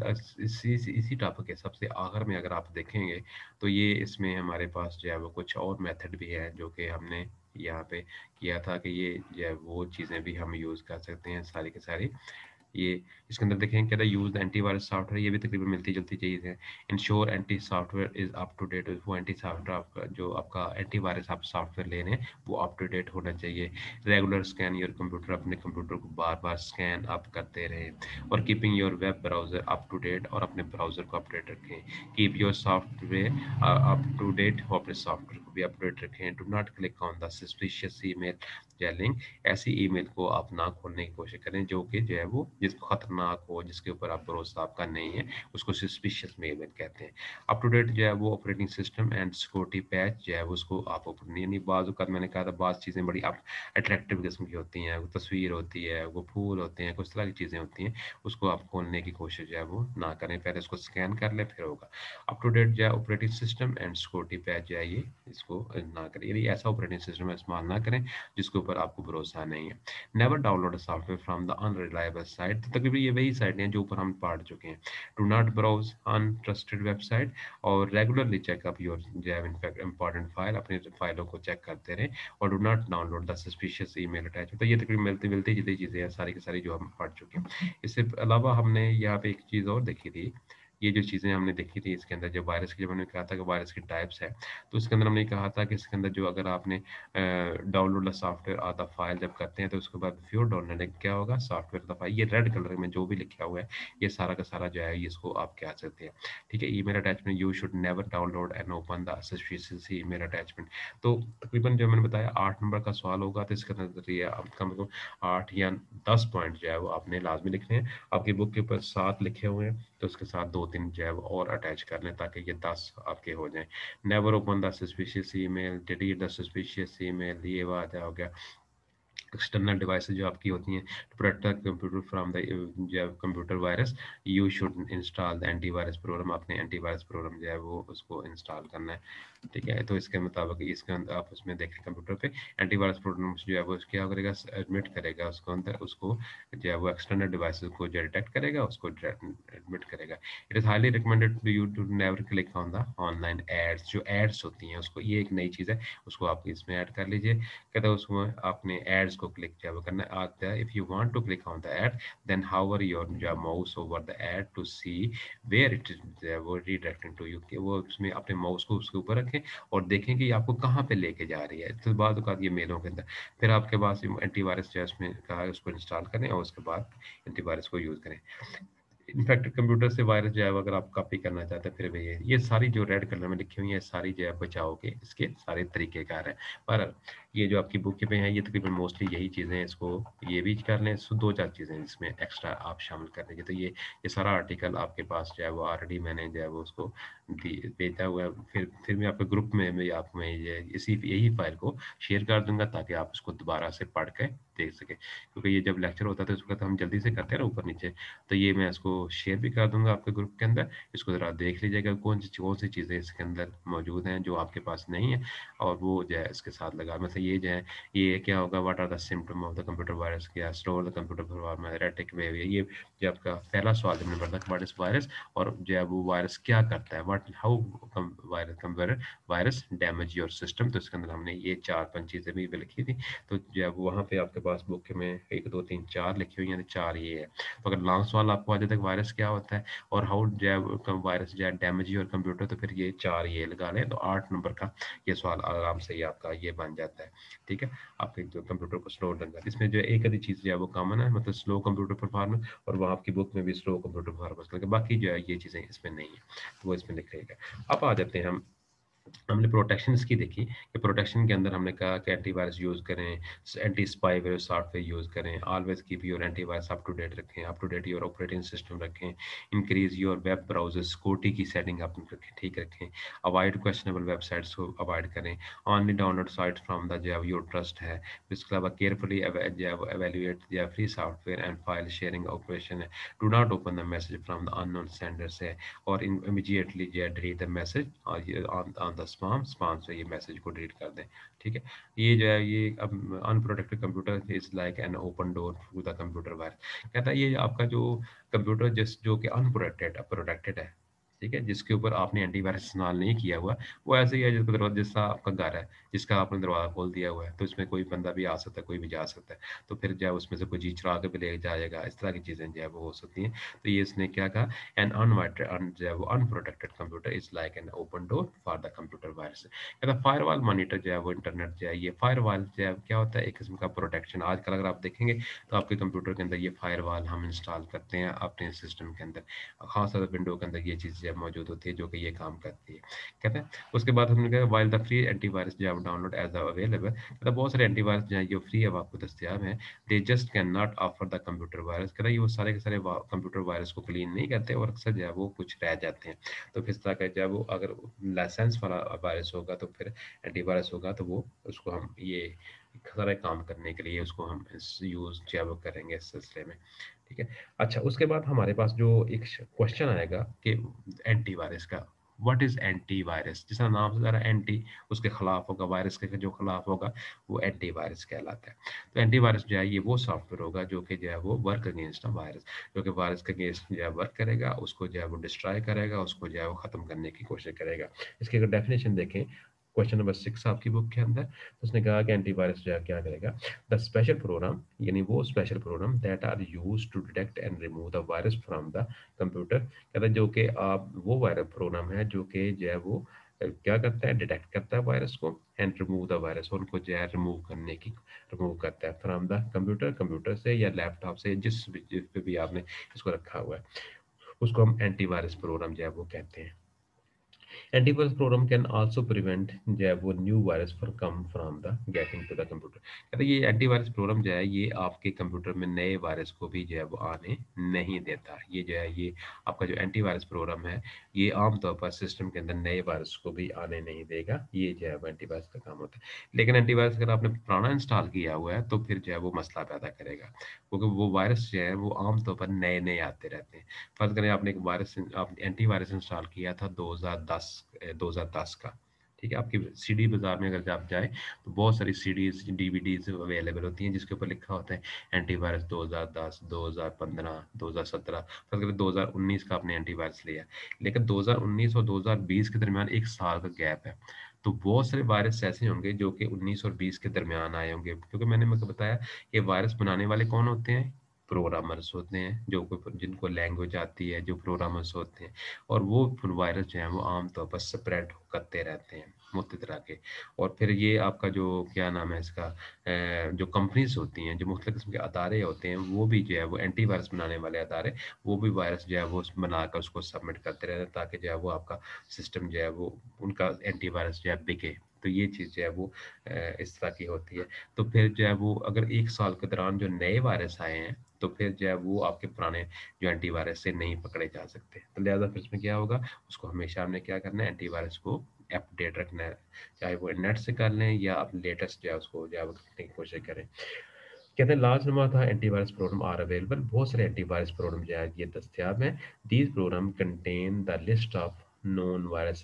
इसी टॉपिक के सबसे आखिर में अगर आप देखेंगे, तो ये इसमें हमारे पास जो है वो कुछ और मेथड भी है जो कि हमने यहाँ पे किया था कि ये जो है वो चीज़ें भी हम यूज़ कर सकते हैं सारी की सारी। ये इसके अंदर देखें कहता है यूज़ द एंटीवायरस सॉफ्टवेयर, ये भी तकरीबन मिलती-जुलती चीज़ है। Ensure anti software is up to date, वो एंटी सॉफ्टवेयर आपका जो आपका एंटीवायरस आप सॉफ्टवेयर ले रहे हैं, वो अप टू डेट होना चाहिए। रेगुलर स्कैन योर कंप्यूटर, अपने कंप्यूटर को बार-बार स्कैन आप करते रहें और keeping your web browser up to date, और अपने ब्राउज़र को अपडेट रखें। Keep your software up to date, और अपने सॉफ्टवेयर को भी अपडेट रखें। Do not click on the suspicious email या लिंक, ऐसी ईमेल को आप ना खोलने की कोशिश करें जो कि जो है वो जिसको खतरनाक हो, जिसके ऊपर आप भरोसा आपका नहीं है, उसको सस्पिशियस मेल कहते हैं। अप टू डेट जो है वो operating system and security patch जो है उसको आप यानी बाज़ औक़ात मैंने कहा था बाज़ चीज़ें बड़ी आप अट्रैक्टिव किस्म की होती हैं, वो तस्वीर होती है, वो फूल होते हैं, कुछ तरह की चीज़ें होती हैं, उसको आप खोलने की कोशिश जो है वो ना करें, पहले उसको स्कैन कर लें फिर होगा। अप टू डेट जो है operating system and security patch जो है ये इसको ना करें, यानी ऐसा ऑपरेटिंग सिस्टम इस्तेमाल ना करें जिसके ऊपर आपको भरोसा नहीं है। Never download a software from the unreliable site, तो तकरीबन ये वही साइटें हैं जो ऊपर हम पढ़ चुके हैं। Do not browse untrusted website, और रेगुलरली चेकअप योर जो है इंपॉर्टेंट फाइल, अपनी फाइलों को चेक करते रहें, और do not download the suspicious email attachment, तो ये तकरीबन मिलती-जुलती चीज़ें हैं सारी की सारी जो हम पढ़ चुके हैं। इससे अलावा हमने यहाँ पे एक चीज़ और देखी थी, ये जो चीज़ें हमने देखी थी इसके अंदर, जब वायरस की जब हमने कहा था कि वायरस की टाइप्स है, तो इसके अंदर हमने कहा था कि इसके अंदर जो अगर आपने डाउनलोड द सॉफ्टवेयर और द फाइल जब करते हैं तो उसके बाद व्यू डाउनलोडिंग क्या होगा, सॉफ्टवेयर द फाइल, ये रेड कलर में जो भी लिखा हुआ है ये सारा का सारा जो है इसको आप कह सकते हैं। ठीक है। Email attachment, you should never download and open the suspicious email attachment, तो तकरीबन जो मैंने बताया 8 नंबर का सवाल होगा, तो इसका नजरिए आप कम से कम 8 या 10 पॉइंट जो है वो आपने लाजमी लिखने हैं। आपकी बुक के ऊपर 7 लिखे हुए हैं, तो उसके साथ 2-3 जो है वो और अटैच कर लें ताकि ये 10 आपके हो जाएँ। Never open the suspicious email, delete the suspicious email, ये बात हो गया। एक्सटर्नल डिवाइसेस जो आपकी होती हैं, to protect the computer from the जो है computer virus, you should install the antivirus program, आपने एंटीवायरस प्रोग्राम जो है वो उसको इंस्टॉल करना है। ठीक है। तो इसके मुताबिक इसके अंदर आप उसमें देखें कंप्यूटर पे एंटीवायरस प्रोग्राम जो है वो क्या करेगा, एडमिट करेगा उसको अंदर, उसको जो है वो एक्सटर्नल डिवाइसेस को जो डिटेक्ट करेगा उसको एडमिट करेगा। It is highly recommended to you to never click on the online ads, जो एड्स होती हैं उसको, ये एक नई चीज़ है, उसको आप इसमें ऐड कर लीजिए। कहता है उसमें आपने एड्स इसको क्लिक जो है वो करना आता है। If you want to click on the ad then hover your जो mouse over the ad to see where it is वो रीडायरेक्टिंग टू यू, कि वो उसमें अपने माउस को उसके ऊपर रखें और देखें कि आपको कहाँ पे लेके जा रही है। तो बाद औक़ात ये मेलों के अंदर फिर आपके पास एंटीवायरस जो है उसमें कहा है उसको इंस्टॉल करें और उसके बाद एंटीवायरस को यूज़ करें। इन्फेक्टेड कंप्यूटर से वायरस जो है वो अगर आप कॉपी करना चाहते हैं फिर भी ये सारी जो रेड कलर में लिखी हुई है सारी जो है बचाव के इसके सारे तरीक़ेकार हैं। पर ये जो आपकी बुक पे हैं ये तकरीबन मोस्टली यही चीज़ें हैं, इसको ये भी कर लें, सो 2-4 चीज़ें इसमें एक्स्ट्रा आप शामिल कर लीजिए। तो ये सारा आर्टिकल आपके पास जो है वो ऑलरेडी मैंने जो है वो उसको भेजा हुआ है। फिर मैं आपके ग्रुप में भी आपको मैं ये इसी यही फ़ाइल को शेयर कर दूँगा ताकि आप इसको दोबारा से पढ़ के देख सकें। क्योंकि ये जब लेक्चर होता है तो इस वक़्त हम जल्दी से करते हैं ना ऊपर-नीचे, तो ये मैं इसको शेयर भी कर दूँगा आपके ग्रुप के अंदर। इसको ज़रा देख लीजिएगा कौन-सी चीज़ें इसके अंदर मौजूद हैं जो आपके पास नहीं है और वो जो है इसके साथ लगा मतलब ये जो है ये क्या होगा what are the symptom of the computer virus, क्या slow the computer perform erratic behaviour, ये जो आपका पहला सवाल हमने पढ़ा था व्हाट इज़ वायरस और जो है वो वायरस क्या करता है, what how computer virus damage your system. तो इसके अंदर हमने ये 4-5 चीज़ें भी लिखी थी। तो जो है वहाँ पे आपके पास बुक में 1, 2, 3, 4 लिखी हुई हैं, तो 4 ये है। तो अगर लॉन्ग सवाल आपको आ जाता है वायरस क्या होता है और हाउ जो है वायरस जो है डैमेज योर कंप्यूटर, तो फिर ये 4 ये लगा लें, तो 8 नंबर का ये सवाल आराम से ही आपका ये बन जाता है। ठीक है? आपके जो कंप्यूटर को स्लो रन कर इसमें जो एक आधी चीज़ जो है वो कॉमन है, मतलब स्लो कंप्यूटर परफॉर्मेंस, और वहाँ आपकी बुक में भी स्लो कंप्यूटर परफॉर्मेंस लगे, बाकी जो है ये चीज़ें इसमें नहीं है, तो वो इसमें लिख रहेगा। अब आ जाते हैं हमने प्रोटेक्शंस की देखी कि प्रोटेक्शन के अंदर हमने कहा कि एंटीवायरस यूज़ करें, एंटी स्पाईवेयर सॉफ्टवेयर यूज़ करें, always keep your antivirus up to date रखें, up to date your operating system रखें, increase your web browser security की सेटिंग आप रखें, ठीक रखें, अवॉइड क्वेश्चनेबल वेबसाइट्स को अवॉइड करें, only download sites from the जो योर ट्रस्ट है। इसके अलावा carefully evaluate the free software and file sharing operation है, do not open the message from the unknown senders है, और इमीडिएटली जो है डिलीट द मैसेज और ये ऑन द स्पाम से ये मैसेज को डिलीट कर दें। ठीक है? ये जो है ये अब unprotected computer is like an open door to the computer virus. कहता है ये आपका जो कंप्यूटर जो कि अनप्रोटेक्टेड प्रोटेक्टेड है, ठीक है? जिसके ऊपर आपने एंटीवायरस इस्तेमाल नहीं किया हुआ, वो ऐसे ही है जैसे दरवाज़ा जैसा आपका घर है, जिसका आपने दरवाज़ा खोल दिया हुआ है, तो इसमें कोई बंदा भी आ सकता है, कोई भी जा सकता है। तो फिर जो है उसमें से कोई चीज़ चुरा के भी ले जाएगा, इस तरह की चीज़ें जो है वो हो सकती हैं। तो ये इसने क्या कहा, एन जो है वो unprotected computer is like an open door for the computer virus. कहता है फायरवॉल मॉनिटर जो है वो इंटरनेट जो है ये फायरवॉल जो है क्या होता है, एक किस्म का प्रोटेक्शन। आजकल अगर आप देखेंगे तो आपके कंप्यूटर के अंदर ये फायरवॉल हम इंस्टॉल करते हैं अपने सिस्टम के अंदर, खासतौर पर विंडो के अंदर ये चीज़ जो है मौजूद होती है जो कि ये काम करती है। कहते हैं उसके बाद हमने कहा व्हाइल द फ्री एंटीवायरस जो है डाउनलोड एज अवेलेबल, मतलब बहुत सारे एंटीवायरस जो है जो फ्री अब आपको दस्तियाब हैं, they just can not offer the computer virus. कहता है ये वो सारे के सारे कंप्यूटर वायरस को क्लीन नहीं करते और अक्सर जो है वो कुछ रह जाते हैं। तो किस तरह का जो है वो अगर लाइसेंस वाला वायरस होगा तो फिर एंटीवायरस होगा तो वो उसको हम ये सारे काम करने के लिए उसको हम यूज़ जो है वो करेंगे इस सिलसिले में। ठीक है? अच्छा उसके बाद हमारे पास जो एक क्वेश्चन आएगा कि एंटीवायरस का, व्हाट इज़ एंटीवायरस? जिसका नाम से ज़रा एंटी उसके खिलाफ होगा, वायरस के जो खिलाफ होगा वो एंटीवायरस कहलाता है। तो एंटीवायरस जो है ये वो सॉफ्टवेयर होगा जो कि जो है वो वर्क अगेंस्ट अ वायरस, जो कि वायरस के अगेंस्ट जो है वर्क करेगा, उसको जो है वो डिस्ट्रॉय करेगा, उसको जो है वो ख़त्म करने की कोशिश करेगा। इसकी अगर डेफिनेशन देखें क्वेश्चन नंबर 6 आपकी बुक के अंदर, तो उसने कहा कि एंटीवायरस जो है क्या करेगा, द स्पेशल प्रोग्राम यानी वो special program that are used to detect and remove the virus from the computer. कहता है जो कि आप वो वायरस प्रोग्राम है जो कि जो है वो क्या करता है, डिटेक्ट करता है वायरस को एंड रिमूव द वायरस, उनको जो है रिमूव करता है फ्रॉम द कंप्यूटर, कंप्यूटर से या लैपटॉप से जिस पे भी आपने इसको रखा हुआ है, उसको हम एंटीवायरस प्रोग्राम जो है वो कहते हैं। Antivirus program can also prevent जो है वो new virus for come from the getting to the computer. कहते हैं ये एंटीवायरस प्रोग्राम जो है ये आपके कंप्यूटर में नए वायरस को भी जो है वो आने नहीं देता। ये जो है ये आपका जो एंटीवायरस प्रोग्राम है ये आमतौर पर सिस्टम के अंदर नए वायरस को भी आने नहीं देगा। ये जो है वो एंटीवायरस का काम होता है। लेकिन एंटीवायरस अगर आपने पुराना इंस्टॉल किया हुआ है तो फिर जो है वो मसला पैदा करेगा, क्योंकि वो वायरस जो है वो आमतौर पर नए-नए आते रहते हैं। फ़र्ज़ करें आपने एक वायरस आप एंटीवायरस इंस्टॉल किया था 2010 का, ठीक है, आपकी सीडी बाजार में अगर आप जाए तो बहुत सारी सीडीज डीवीडीज अवेलेबल होती हैं जिसके ऊपर लिखा होता है एंटीवायरस 2010 2015 2017। फर्ज करें 2019 का आपने एंटीवायरस लिया, लेकिन 2019 और 2020 के दरमियान 1 साल का गैप है, तो बहुत सारे वायरस ऐसे होंगे जो कि 19 और 20 के दरमियान आए होंगे, क्योंकि मैंने आपको बताया कि वायरस बनाने वाले कौन होते हैं, प्रोग्रामर्स होते हैं, जो जिनको लैंग्वेज आती है, जो प्रोग्रामर्स होते हैं। और वो वायरस जो है वो आमतौर पर स्प्रेड करते रहते हैं मुख्तलिफ तरह के। और फिर ये आपका जो क्या नाम है इसका, जो कंपनीज होती हैं, जो मुख्तलिफ किस्म के अदारे होते हैं, वो भी जो है वो एंटीवायरस बनाने वाले अदारे, वो भी वायरस जो है वो बनाकर उसको सबमिट करते रहते हैं ताकि जो है वो आपका सिस्टम जो है वो उनका एंटीवायरस जो है बिके। तो ये चीज़ जो है वो इस तरह की होती है। तो फिर जो है वो अगर 1 साल के दौरान जो नए वायरस आए हैं तो फिर जो है वो आपके पुराने जो एंटीवायरस से नहीं पकड़े जा सकते। तो लिहाजा फिर इसमें क्या होगा, उसको हमेशा हमने क्या करना है, एंटीवायरस को अपडेट रखना है, चाहे वो नेट से कर लें या आप लेटेस्ट जो है उसको जो है वो रखने की कोशिश करें। कहते हैं लास्ट नंबर था एंटीवायरस प्रोग्राम आर अवेलेबल, बहुत सारे एंटीवायरस प्रोग्राम जो है ये दस्तियाब हैं। These program contain the list of known virus.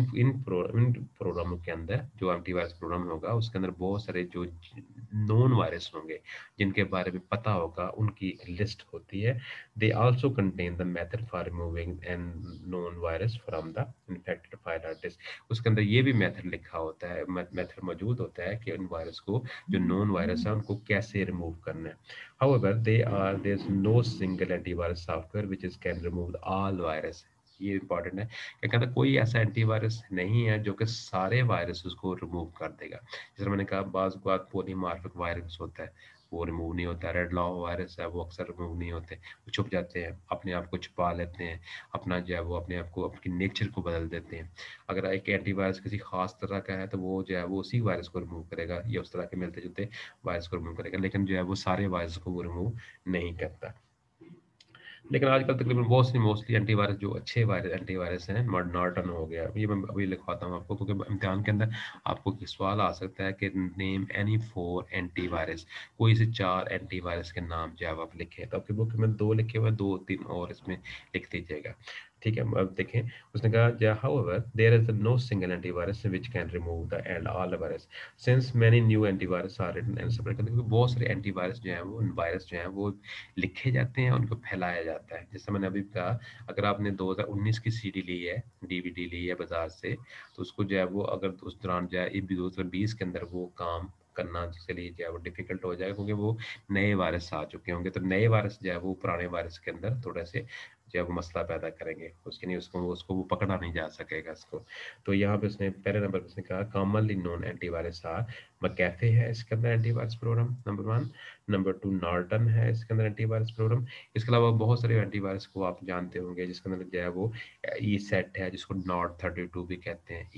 इन प्रोग्रामों के अंदर जो एंटीवायरस प्रोग्राम होगा उसके अंदर बहुत सारे जो नोन वायरस होंगे जिनके बारे में पता होगा उनकी लिस्ट होती है। They also contain the method for removing an known virus from the infected file hard disk. उसके अंदर ये भी मेथड लिखा होता है, मेथड मौजूद होता है कि उन वायरस को, जो नोन वायरस है, उनको कैसे रिमूव करना है। However, there's no single antivirus software which is can remove all virus। ये इंपॉर्टेंट है, क्या कहता है, कोई ऐसा एंटीवायरस नहीं है जो कि सारे वायरस को रिमूव कर देगा। जैसे मैंने कहा बाज़ बात पॉलीमॉर्फिक वायरस होता है, वो रिमूव नहीं होता। रेड लॉ वायरस है, वो अक्सर रिमूव नहीं होते, वो छुप जाते हैं, अपने आप को छुपा लेते हैं, अपना जो है वो अपने आप को, अपनी नेचर को बदल देते हैं। अगर एक एंटीवायरस किसी खास तरह का है तो वो जो है वो उसी वायरस को रिमूव करेगा या उस तरह के मिलते जुलते वायरस को रिमूव करेगा, लेकिन जो है वो सारे वायरस को वो रिमूव नहीं करता। लेकिन आजकल तकरीबन बहुत सी मोस्टली एंटीवायरस जो अच्छे वायरस एंटीवायरस हैं, नॉर्टन हो गया, ये मैं अभी लिखवाता हूँ आपको क्योंकि इम्तिहान के अंदर आपको सवाल आ सकता है कि नेम एनी 4 एंटीवायरस, कोई से 4 एंटीवायरस के नाम जो है आप लिखें, तो आपकी बुक में 2 लिखे हुए, 2-3 और इसमें लिख दीजिएगा। ठीक है, अब देखें, उसने कहा however there is no single antivirus which can remove the and all virus since many new antivirus are written and separate, क्योंकि बहुत सारे एंटीवायरस जो हैं वो वायरस जो हैं वो लिखे जाते हैं, उनको फैलाया जाता है। जैसे मैंने अभी कहा, अगर आपने 2019 की सीडी ली है, डीवीडी ली है बाजार से, तो उसको जो है वो अगर उस दौरान जो है 2020 के अंदर वो काम करना जिसके लिए जो है वो डिफिकल्ट हो जाएगा, क्योंकि वो नए वायरस आ चुके होंगे। तो नए वायरस जो है वो पुराने वायरस के अंदर थोड़े से जो है वो मसला पैदा करेंगे, उसके लिए उसको उसको वो पकड़ा नहीं जा सकेगा इसको। तो यहाँ पे उसने पहले नंबर पे उसने कहा commonly known antivirus are McAfee है इसके अंदर antivirus program number 1, number 2 Norton है इसके अंदर एंटीवायरस प्रोग्राम। इसके अलावा बहुत सारे एंटीवायरस को आप जानते होंगे जिसके अंदर जो है वो ई सेट है, जिसको नॉट 32 भी कहते हैं।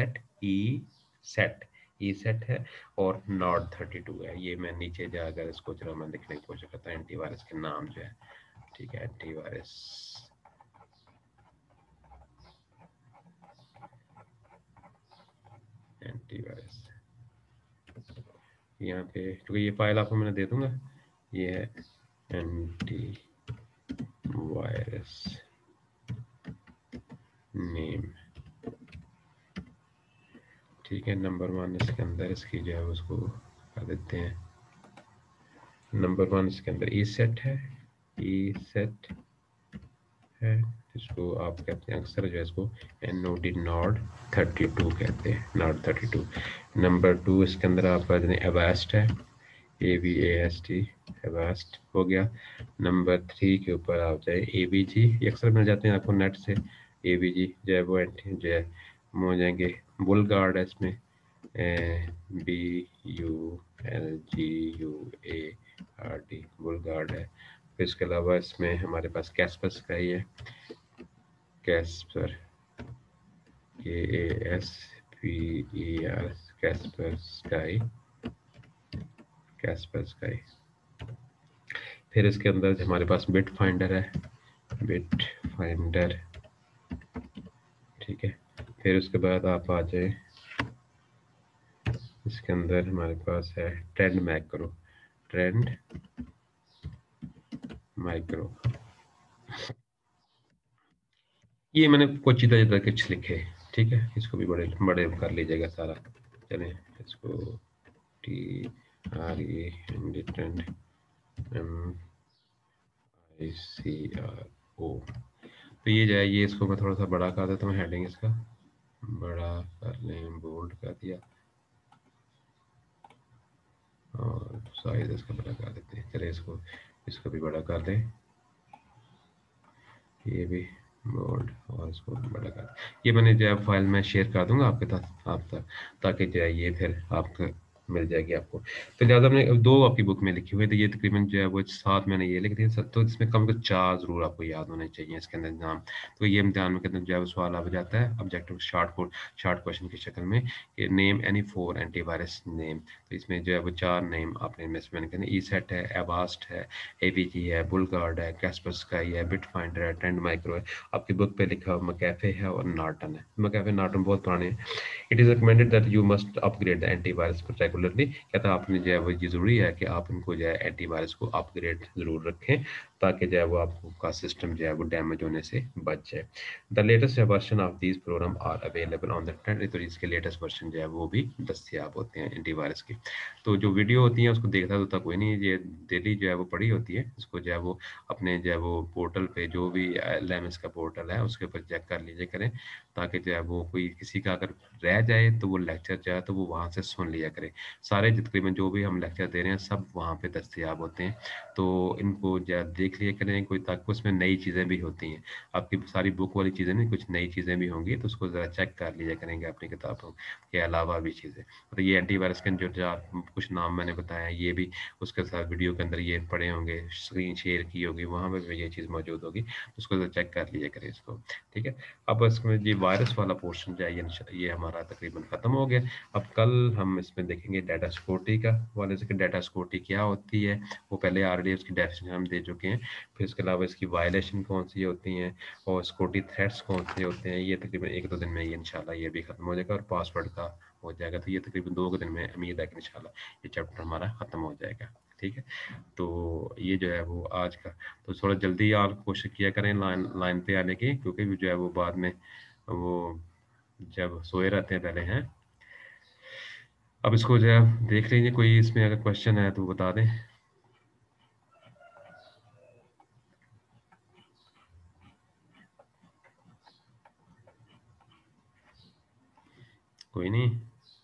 सेट ई सेट है और नॉट 32 है। ये मैं नीचे जाकर इसको जरा मैं लिखने की कोशिश करता हूँ एंटीवायरस के नाम जो है। ठीक है, एंटीवायरस एंटीवायरस यहाँ पे, क्योंकि ये फाइल आपको मैंने दे दूंगा, ये है एंटी वायरस नेम। ठीक है, नंबर 1 इसके अंदर इसकी जो है उसको कर देते हैं। नंबर 1 इसके अंदर ई सेट है, जिसको आप कहते हैं अक्सर जो है इसको NOD नॉड 32 कहते हैं, नॉड 32। नंबर 2 इसके अंदर आपका एवास्ट है, AVAST, एवास्ट हो गया। नंबर 3 के ऊपर आप जाए ABG, ये अक्सर मिल जाते हैं आपको नेट से। ABG जो है वो जो है हो जाएंगे। बुल गार्ड है इसमें, BULGUARD, बुल गार्ड है। फिर इसके अलावा इसमें हमारे पास कैस्पर्स का ही है, कैस्पर KASPER, कैस्पर स्काई। फिर इसके अंदर हमारे पास बिट फाइंडर है, बिट फाइंडर। ठीक है, फिर उसके बाद आप आ जाए, इसके अंदर हमारे पास है ट्रेंड माइक्रो। ये मैंने कुछ इधर इधर कुछ लिखे। ठीक है, इसको भी बड़े बड़े कर लीजिएगा सारा। चलें, इसको TRE डिटेंड MICRO। तो ये जो है, ये इसको मैं थोड़ा सा बड़ा कर देता हूँ, हेडिंग इसका बड़ा कर लें, बोल्ड कर दिया, और साइज इसका बड़ा कर देते हैं। चलिए इसको भी बड़ा कर दें, ये भी बोल्ड, और इसको बड़ा कर। ये मैंने जो है फाइल में शेयर कर दूंगा आपके साथ, आप तक, ताकि जो है ये फिर आपको मिल जाएगी आपको। तो लिहाजा हमने दो आपकी बुक में लिखी हुई है, तो ये तकरीबन जो है वो साथ मैंने ये लिख दिया। तो इसमें कम से कम 4 जरूर आपको याद होने चाहिए इसके अंदर नाम। तो ये इम्तिहान में कहते हैं जो है वो सवाल आ जाता है ऑब्जेक्टिव शॉर्ट क्वेश्चन की शक्ल में कि नेम एनी 4 एंटीवायरस नेम। तो इसमें जो है वो 4 नेम आपने इनमें से मैंने कहना, ईसेट है, एवास्ट है, एवीजी है, बुलगार्ड है, कैस्परस्काई है, बिटफाइंडर है, ट्रेंड माइक्रो है। आपकी बुक पे लिखा हुआ मैकेफे है और नॉर्टन है। मैकेफे नॉर्टन बहुत पुराने हैं। It is recommended that you must upgrade the antivirus regularly. कहता है आपने जो है वो ये ज़रूरी है कि आप इनको जो है एंटीवायरस को अपग्रेड ज़रूर रखें, ताकि जो है वो आपका सिस्टम जो है वो डैमेज होने से बच जाए। The latest version of these programs are available on the internet. तो इसके लेटेस्ट वर्जन जो है वो भी दस्तियाब होते हैं एंटीवायरस के। तो जो वीडियो होती है उसको देखता तो कोई नहीं, ये डेली जो है वो पढ़ी होती है। इसको जो है वो अपने जो है वो पोर्टल पे, जो भी LMS का पोर्टल है उसके ऊपर चेक कर लीजिए करें, ताकि जो है वो कोई किसी का अगर रह जाए तो वो लेक्चर जो है तो वो वहाँ से सुन लिया करें। सारे तकरीबन जो भी हम लेक्चर दे रहे हैं सब वहाँ पे दस्तयाब होते हैं। तो इनको जो है देख लिया करें, कोई ताकि उसमें नई चीज़ें भी होती हैं। आपकी सारी बुक वाली चीज़ें नहीं, कुछ नई चीज़ें भी होंगी, तो उसको ज़रा चेक कर लिया करेंगे अपनी किताबों के अलावा भी चीज़ें। तो ये एंटीवायरस के जो जो कुछ नाम मैंने बताया, ये भी उसके साथ वीडियो के अंदर ये पड़े होंगे, स्क्रीन शेयर की होगी, वहाँ पे भी ये चीज़ मौजूद होगी, तो उसको ज़रा चेक कर लिया करें इसको। ठीक है, अब इसमें ये वायरस वाला पोर्शन जो है ये हमारा तकरीबन ख़त्म हो गया। अब कल हम इसमें देखेंगे डाटा सिक्योरिटी का वाले से, कि डाटा सिक्योरिटी क्या होती है। वो पहले ऑलरेडी उसकी डेफिनेशन हम दे चुके हैं। फिर इसके अलावा इसकी वायलेशन कौन सी होती हैं और सिक्योरिटी थ्रेट्स कौन से होते हैं, ये तकरीबन 1-2 दिन में ये इंशाल्लाह ये भी ख़त्म हो जाएगा, और पासवर्ड का हो जाएगा। तो ये तकरीबन 2 दिन में उम्मीद है कि इंशाल्लाह ये चैप्टर हमारा ख़त्म हो जाएगा। ठीक है, तो ये जो है वो आज का, तो थोड़ा जल्दी आप कोशिश किया करें लाइन लाइन पे आने की, क्योंकि जो है वो बाद में वो जब सोए रहते हैं पहले हैं। अब इसको जो है देख लीजिए, कोई इसमें अगर क्वेश्चन है तो बता दें। कोई नहीं,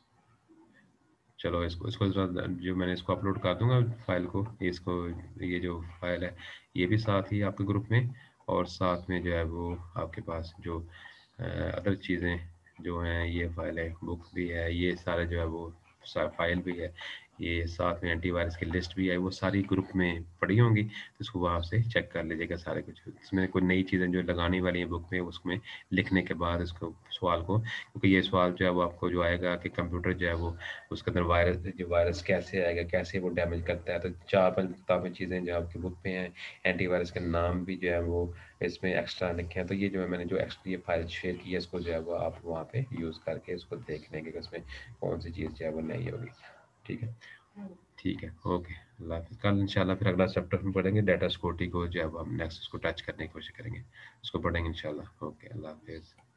चलो इसको इसको जो मैंने इसको अपलोड कर दूंगा फाइल को, इसको, ये जो फाइल है ये भी साथ ही आपके ग्रुप में, और साथ में जो है वो आपके पास जो अदर चीज़ें जो हैं, ये फाइल है, बुक भी है, ये सारे जो है वो फाइल भी है, ये साथ में एंटीवायरस की लिस्ट भी है, वो सारी ग्रुप में पड़ी होंगी। तो इसको वहाँ से चेक कर लीजिएगा सारे कुछ। इसमें कोई नई चीज़ें जो लगाने वाली हैं बुक में, उसमें लिखने के बाद इसको सवाल को, क्योंकि ये सवाल जो है वो आपको जो आएगा कि कंप्यूटर जो है वो उसके अंदर वायरस कैसे आएगा, कैसे वो डैमेज करता है। तो 4-5 किताबें चीज़ें जो आपकी बुक में हैं, एंटीवायरस के नाम भी जो है वो इसमें एक्स्ट्रा लिखे हैं। तो ये जो है मैंने जो एक्स्ट्रा ये फाइल शेयर की है, इसको जो है वो आप वहाँ पे यूज़ करके इसको देख लेंगे कि उसमें कौन सी चीज़ जो है वो नहीं होगी। ठीक है, ठीक है, ओके, अल्लाह हाफ़िज़। कल इंशाल्लाह फिर अगला चैप्टर हम पढ़ेंगे डाटा सिक्योरिटी को, जो है वो हम नेक्स्ट उसको टच करने की कोशिश करेंगे, उसको पढ़ेंगे इंशाल्लाह। ओके, अल्लाह हाफ़िज़।